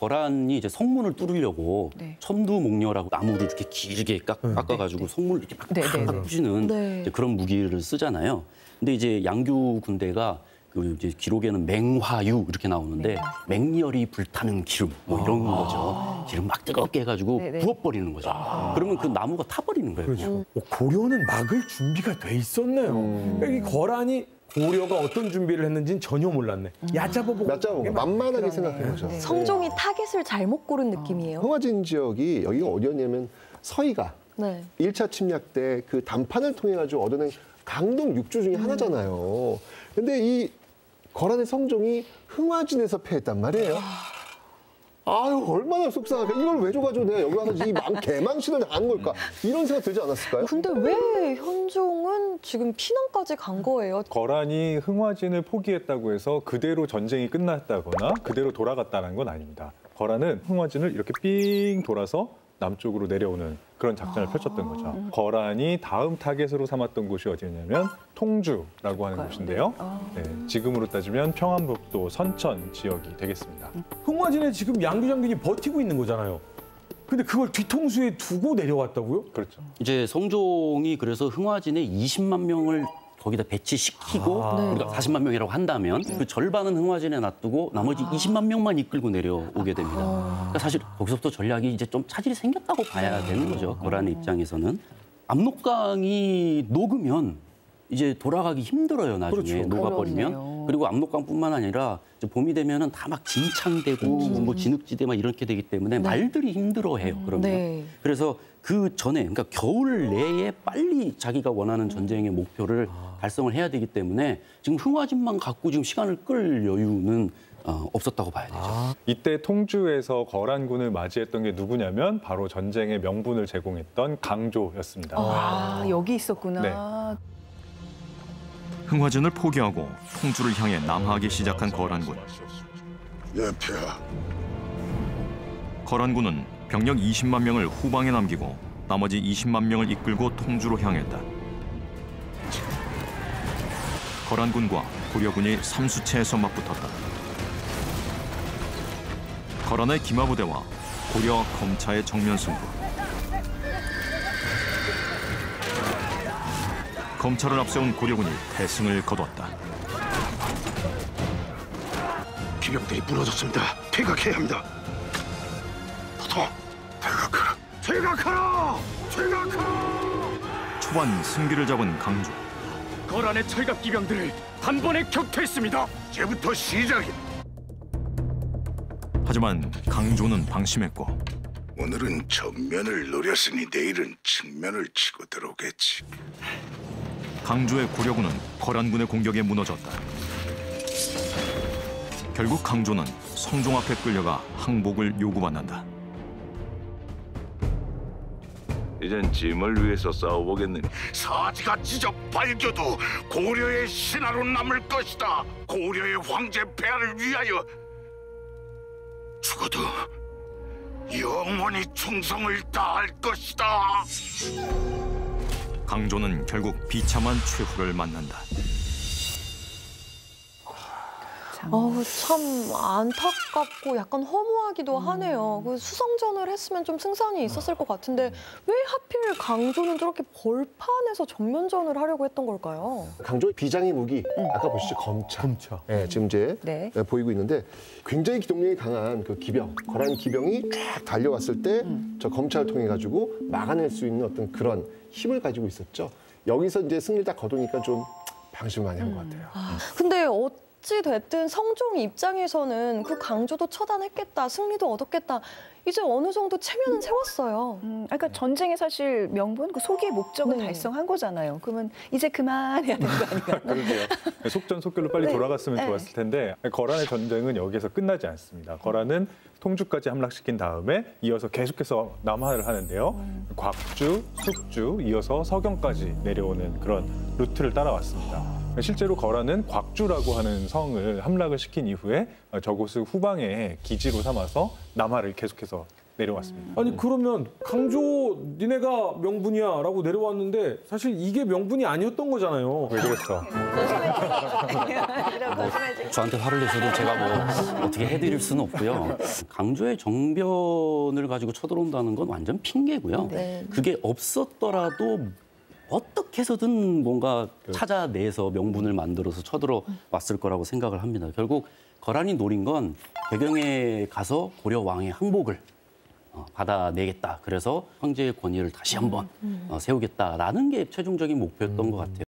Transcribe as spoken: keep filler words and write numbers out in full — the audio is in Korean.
거란이 이제 성문을 뚫으려고 네. 천두목녀라고 나무를 이렇게 길게 깎, 네. 깎아가지고 네. 성문을 이렇게 막 네, 네, 네. 부시는 네. 이제 그런 무기를 쓰잖아요. 근데 이제 양규 군대가 그 이제 기록에는 맹화유 이렇게 나오는데 네. 맹렬히 불타는 기름 뭐 이런 아. 거죠. 기름 막 뜨겁게 해가지고 네, 네. 부어버리는 거죠. 아. 그러면 그 나무가 타버리는 거예요. 그렇죠. 어, 고려는 막을 준비가 돼 있었네요. 음. 이 거란이 고려가 어떤 준비를 했는지는 전혀 몰랐네. 얕잡아보고. 맞죠? 만만하게 생각한 거죠. 네. 성종이 타겟을 잘못 고른 느낌이에요. 흥화진 지역이 여기가 어디였냐면 서희가 네. 일 차 침략 때 그 담판을 통해 가지고 얻어낸 강동 육주 중에 하나잖아요. 근데 이 거란의 성종이 흥화진에서 패했단 말이에요. 아유, 얼마나 속상할까. 이걸 왜 줘가지고 내가 여기 와서 이 망, 개망신을 한 걸까. 이런 생각 들지 않았을까요? 근데 왜 현종은 지금 피난까지 간 거예요? 거란이 흥화진을 포기했다고 해서 그대로 전쟁이 끝났다거나 그대로 돌아갔다는 건 아닙니다. 거란은 흥화진을 이렇게 삥 돌아서 남쪽으로 내려오는 그런 작전을 아. 펼쳤던 거죠. 거란이 다음 타겟으로 삼았던 곳이 어디였냐면 통주라고 하는 곳인데요. 아. 네, 지금으로 따지면 평안북도 선천 지역이 되겠습니다. 흥화진에 지금 양규 장군이 버티고 있는 거잖아요. 근데 그걸 뒤통수에 두고 내려왔다고요? 그렇죠. 이제 성종이 그래서 흥화진에 이십만 명을 거기다 배치시키고 아. 우리가 사십만 명이라고 한다면 그 절반은 흥화진에 놔두고 나머지 이십만 명만 이끌고 내려오게 됩니다. 그러니까 사실 거기서부터 전략이 이제 좀 차질이 생겼다고 봐야 되는 거죠. 거란의 입장에서는. 압록강이 녹으면 이제 돌아가기 힘들어요. 나중에 그렇죠. 녹아버리면. 그러네요. 그리고 압록강뿐만 아니라 이제 봄이 되면은 다 막 진창되고 뭐 진흙지대 막 이렇게 되기 때문에 말들이 힘들어해요. 그러면. 네. 그래서 그 전에, 그러니까 겨울 내에 빨리 자기가 원하는 전쟁의 목표를 달성을 해야 되기 때문에 지금 흥화진만 갖고 지금 시간을 끌 여유는 어, 없었다고 봐야 되죠. 아. 이때 통주에서 거란군을 맞이했던 게 누구냐면 바로 전쟁의 명분을 제공했던 강조였습니다. 아, 여기 있었구나. 네. 흥화진을 포기하고 통주를 향해 남하하기 시작한 거란군. 예패야. 거란군은 병력 이십만 명을 후방에 남기고 나머지 이십만 명을 이끌고 통주로 향했다. 거란군과 고려군이 삼수체에서 맞붙었다. 거란의 기마부대와 고려 검차의 정면 승부. 검차를 앞세운 고려군이 패승을 거뒀다. 기병들이 무너졌습니다. 퇴각해야 합니다. 보통 퇴각하라. 퇴각하라. 퇴각하라. 초반 승기를 잡은 강조. 거란의 철갑 기병들을 단번에 격퇴했습니다. 이제부터 시작이. 하지만 강조는 방심했고 오늘은 정면을 노렸으니 내일은 측면을 치고 들어오겠지. 강조의 고려군은 거란군의 공격에 무너졌다. 결국 강조는 성종 앞에 끌려가 항복을 요구받는다. 이젠 짐을 위해서 싸워보겠느니. 사지가 지적 발겨도 고려의 신하로 남을 것이다. 고려의 황제 폐하를 위하여 죽어도 영원히 충성을 다할 것이다. 강조는 결국 비참한 최후를 만난다. 어우, 참 안타깝고 약간 허무하기도 하네요. 그 수성전을 했으면 좀 승산이 있었을 것 같은데 왜 하필 강조는 저렇게 벌판에서 정면전을 하려고 했던 걸까요? 강조의 비장의 무기, 아까 보시죠, 검차. 검차. 네, 지금 이제 네. 보이고 있는데 굉장히 기동력이 강한 그 기병, 거란 기병이 쫙 달려왔을 때 저 검차를 통해 가지고 막아낼 수 있는 어떤 그런 힘을 가지고 있었죠. 여기서 이제 승리를 딱 거두니까 좀 방심을 많이 한 것 같아요. 아, 근데 어찌 됐든 성종 입장에서는 그 강조도 처단했겠다, 승리도 얻었겠다. 이제 어느 정도 체면은 세웠어요. 음, 그러니까 전쟁의 사실 명분, 그 소기의 목적은 네. 달성한 거잖아요. 그러면 이제 그만해야 되는 거 아닌가요? 그러게요. 속전속결로 빨리 네. 돌아갔으면 네. 좋았을 텐데 거란의 전쟁은 여기서 끝나지 않습니다. 거란은 통주까지 함락시킨 다음에 이어서 계속해서 남하를 하는데요. 음. 곽주, 숙주, 이어서 서경까지 내려오는 그런 루트를 따라왔습니다. 실제로 거란은 곽주라고 하는 성을 함락을 시킨 이후에 저곳을 후방에 기지로 삼아서 남하를 계속해서 내려왔습니다. 아니 그러면 강조 니네가 명분이야라고 내려왔는데 사실 이게 명분이 아니었던 거잖아요. 왜 그랬어? 이런 거짓말쟁이. 저한테 화를 내셔도 제가 뭐 어떻게 해드릴 수는 없고요. 강조의 정변을 가지고 쳐들어온다는 건 완전 핑계고요. 네. 그게 없었더라도 어떻게 해서든 뭔가 찾아내서 명분을 만들어서 쳐들어 왔을 거라고 생각을 합니다. 결국 거란이 노린 건 배경에 가서 고려 왕의 항복을 어, 받아내겠다. 그래서 황제의 권위를 다시 한번 어, 세우겠다라는 게 최종적인 목표였던 것 같아요.